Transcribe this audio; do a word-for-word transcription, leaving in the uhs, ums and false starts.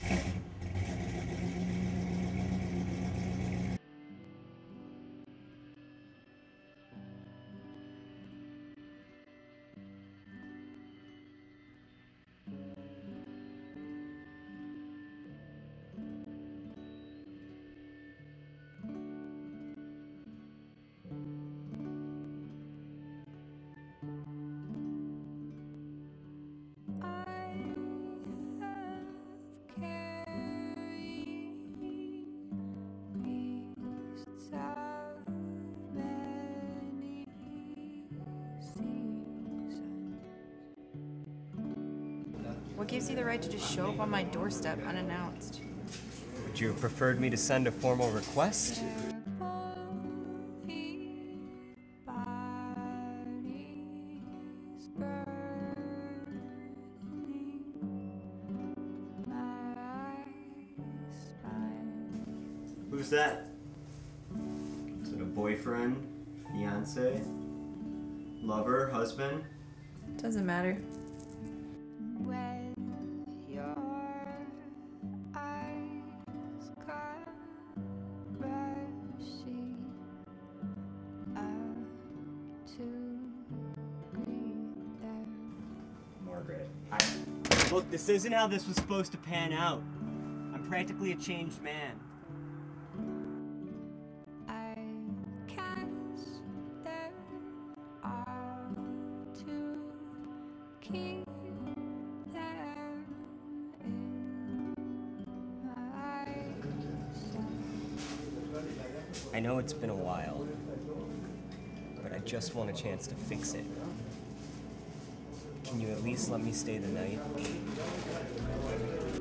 What gives you the right to just show up on my doorstep unannounced? Would you have preferred me to send a formal request? Who's that? Is it a boyfriend, fiance, lover, husband? Doesn't matter. Margaret, I... Look, this isn't how this was supposed to pan out. I'm practically a changed man. I know it's been a while, but I just want a chance to fix it. Can you at least let me stay the night?